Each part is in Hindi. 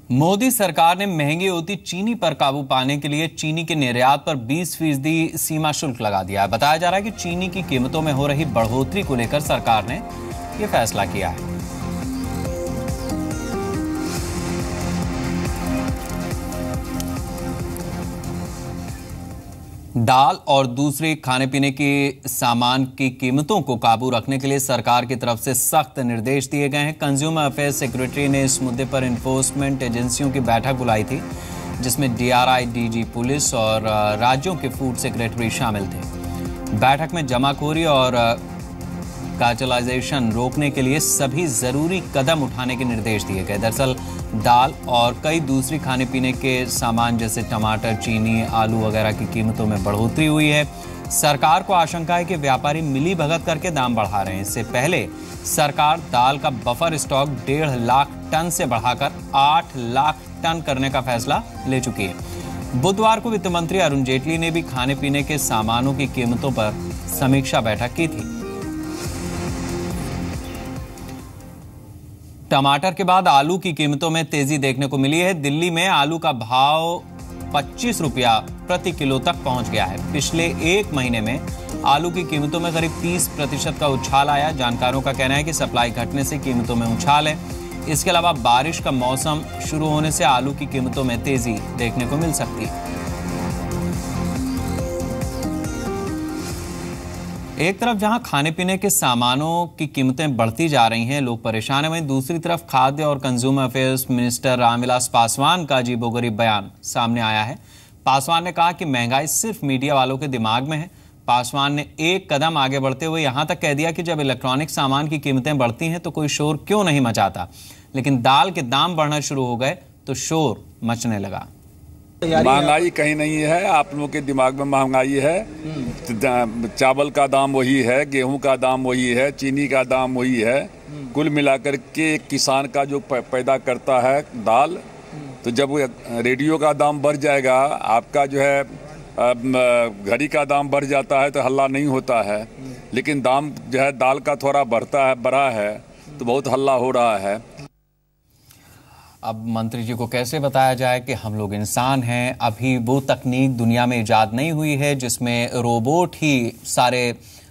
मोदी सरकार ने महंगी होती चीनी पर काबू पाने के लिए चीनी के निर्यात पर 20% सीमा शुल्क लगा दिया है। बताया जा रहा है कि चीनी की कीमतों में हो रही बढ़ोतरी को लेकर सरकार ने यह फैसला किया है। दाल और दूसरे खाने पीने के सामान की कीमतों को काबू रखने के लिए सरकार की तरफ से सख्त निर्देश दिए गए हैं। कंज्यूमर अफेयर्स सेक्रेटरी ने इस मुद्दे पर इन्फोर्समेंट एजेंसियों की बैठक बुलाई थी, जिसमें डीआरआई, डीजी पुलिस और राज्यों के फूड सेक्रेटरी शामिल थे। बैठक में जमाखोरी और कार्टेलाइजेशन रोकने के लिए सभी जरूरी कदम उठाने के निर्देश दिए गए। दरअसल दाल और कई दूसरी खाने पीने के सामान जैसे टमाटर, चीनी, आलू वगैरह की कीमतों में बढ़ोतरी हुई है। सरकार को आशंका है कि व्यापारी मिली भगत करके दाम बढ़ा रहे हैं। इससे पहले सरकार दाल का बफर स्टॉक 1.5 लाख टन से बढ़ाकर 8 लाख टन करने का फैसला ले चुकी है। बुधवार को वित्त मंत्री अरुण जेटली ने भी खाने पीने के सामानों की कीमतों पर समीक्षा बैठक की थी। टमाटर के बाद आलू की कीमतों में तेजी देखने को मिली है। दिल्ली में आलू का भाव 25 रुपया प्रति किलो तक पहुंच गया है। पिछले एक महीने में आलू की कीमतों में करीब 30% का उछाल आया। जानकारों का कहना है कि सप्लाई घटने से कीमतों में उछाल है। इसके अलावा बारिश का मौसम शुरू होने से आलू की कीमतों में तेजी देखने को मिल सकती है। एक तरफ जहां खाने पीने के सामानों की कीमतें बढ़ती जा रही हैं, लोग परेशान हैं, वहीं दूसरी तरफ खाद्य और consumer affairs minister Ramvilas Paswan का अजीबोगरीब बयान सामने आया है। पासवान ने कहा कि महंगाई सिर्फ मीडिया वालों के दिमाग में है। पासवान ने एक कदम आगे बढ़ते हुए यहां तक कह दिया कि जब इलेक्ट्रॉनिक सामान की कीमतें बढ़ती हैं तो कोई शोर क्यों नहीं मचाता, लेकिन दाल के दाम बढ़ना शुरू हो गए तो शोर मचने लगा। महंगाई कहीं नहीं है, आप लोगों के दिमाग में महंगाई है। चावल का दाम वही है, गेहूं का दाम वही है, चीनी का दाम वही है। कुल मिलाकर के किसान का जो पैदा करता है दाल, तो जब रेडियो का दाम बढ़ जाएगा, आपका जो है घड़ी का दाम बढ़ जाता है तो हल्ला नहीं होता है, लेकिन दाम जो है दाल का थोड़ा बढ़ा है तो बहुत हल्ला हो रहा है। अब मंत्री जी को कैसे बताया जाए कि हम लोग इंसान हैं। अभी वो तकनीक दुनिया में इजाद नहीं हुई है जिसमें रोबोट ही सारे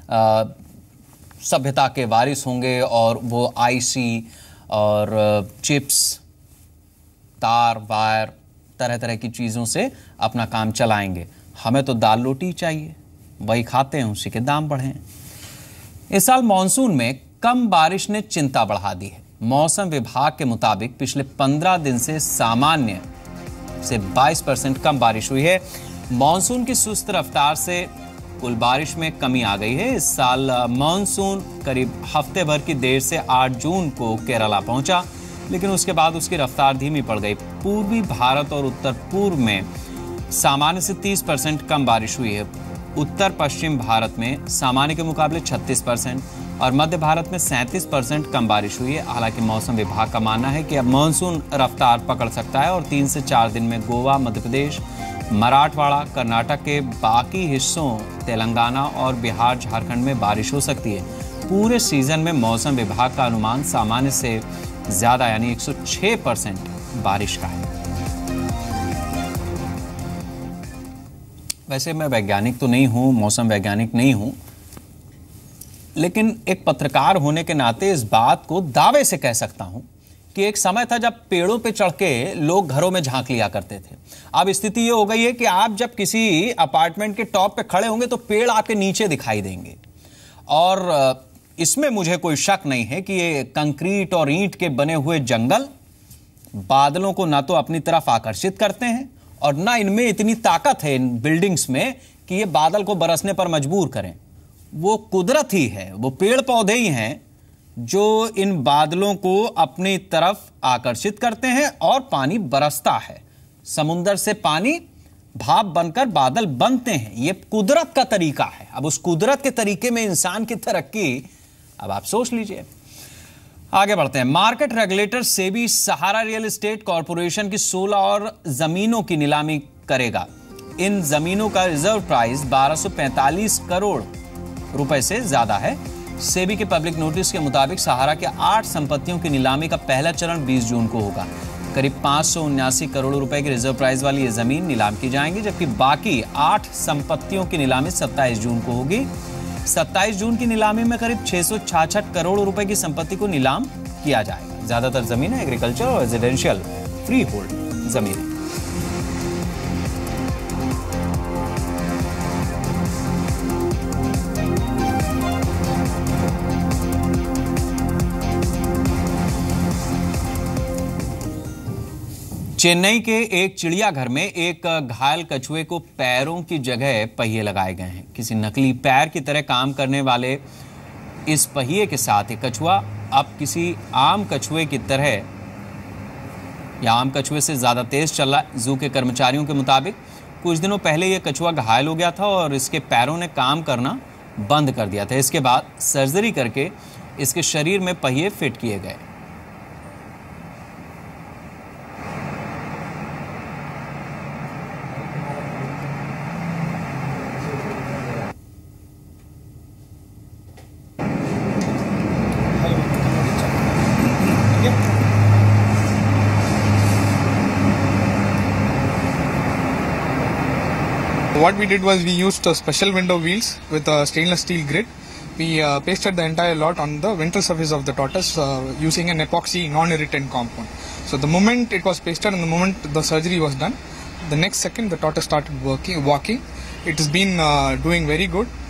सभ्यता के वारिस होंगे और वो आईसी और चिप्स, तार, वायर, तरह तरह की चीज़ों से अपना काम चलाएंगे। हमें तो दाल रोटी चाहिए, वही खाते हैं, उसी के दाम बढ़े हैं। इस साल मानसून में कम बारिश ने चिंता बढ़ा दी है। मौसम विभाग के मुताबिक पिछले 15 दिन से सामान्य से 22% कम बारिश हुई है। मानसून की सुस्त रफ्तार से कुल बारिश में कमी आ गई है। इस साल मानसून करीब हफ्ते भर की देर से 8 जून को केरला पहुंचा, लेकिन उसके बाद उसकी रफ्तार धीमी पड़ गई। पूर्वी भारत और उत्तर पूर्व में सामान्य से 30% कम बारिश हुई है। उत्तर पश्चिम भारत में सामान्य के मुकाबले 36% और मध्य भारत में 37% कम बारिश हुई है। हालांकि मौसम विभाग का मानना है कि अब मानसून रफ्तार पकड़ सकता है और 3 से 4 दिन में गोवा, मध्य प्रदेश, मराठवाड़ा, कर्नाटक के बाकी हिस्सों, तेलंगाना और बिहार, झारखंड में बारिश हो सकती है। पूरे सीजन में मौसम विभाग का अनुमान सामान्य से ज्यादा यानी 106% बारिश का है। वैसे मैं वैज्ञानिक तो नहीं हूं, मौसम वैज्ञानिक नहीं हूं, लेकिन एक पत्रकार होने के नाते इस बात को दावे से कह सकता हूं कि एक समय था जब पेड़ों पे चढ़ के लोग घरों में झांक लिया करते थे। अब स्थिति ये हो गई है कि आप जब किसी अपार्टमेंट के टॉप पे खड़े होंगे तो पेड़ आपके नीचे दिखाई देंगे। और इसमें मुझे कोई शक नहीं है कि ये कंक्रीट और ईंट के बने हुए जंगल बादलों को ना तो अपनी तरफ आकर्षित करते हैं और ना इनमें इतनी ताकत है इन बिल्डिंग्स में कि ये बादल को बरसने पर मजबूर करें। वो कुदरत ही है, वो पेड़ पौधे ही हैं जो इन बादलों को अपनी तरफ आकर्षित करते हैं और पानी बरसता है। समुंदर से पानी भाप बनकर बादल बनते हैं। ये कुदरत का तरीका है। अब उस कुदरत के तरीके में इंसान की तरक्की, अब आप सोच लीजिए। आगे बढ़ते हैं। Market regulator SEBI Sahara real estate corporation की 16 और जमीनों की नीलामी करेगा। इन जमीनों का रिजर्व प्राइस 1245 करोड़ रुपए से ज्यादा है। सेबी के पब्लिक नोटिस के मुताबिक सहारा के 8 संपत्तियों की नीलामी का पहला चरण 20 जून को होगा। करीब 579 करोड़ रुपए की रिजर्व प्राइस वाली ये जमीन नीलाम की जाएंगी, जबकि बाकी 8 संपत्तियों की नीलामी 27 जून को होगी। 27 जून की नीलामी में करीब 666 करोड़ रुपए की संपत्ति को नीलाम किया जाएगा। ज्यादातर जमीन एग्रीकल्चर और रेजिडेंशियल फ्री होल्ड जमीन। चेन्नई के एक चिड़ियाघर में एक घायल कछुए को पैरों की जगह पहिए लगाए गए हैं। किसी नकली पैर की तरह काम करने वाले इस पहिए के साथ एक कछुआ अब किसी आम कछुए की तरह या आम कछुए से ज्यादा तेज चल रहा है। जू के कर्मचारियों के मुताबिक कुछ दिनों पहले यह कछुआ घायल हो गया था और इसके पैरों ने काम करना बंद कर दिया था। इसके बाद सर्जरी करके इसके शरीर में पहिए फिट किए गए। What we did was we used special window wheels with a stainless steel grid. We pasted the entire lot on the ventral surface of the tortoise using an epoxy non-irritant compound. So the moment it was pasted and the moment the surgery was done, the next second the tortoise started walking. It has been doing very good.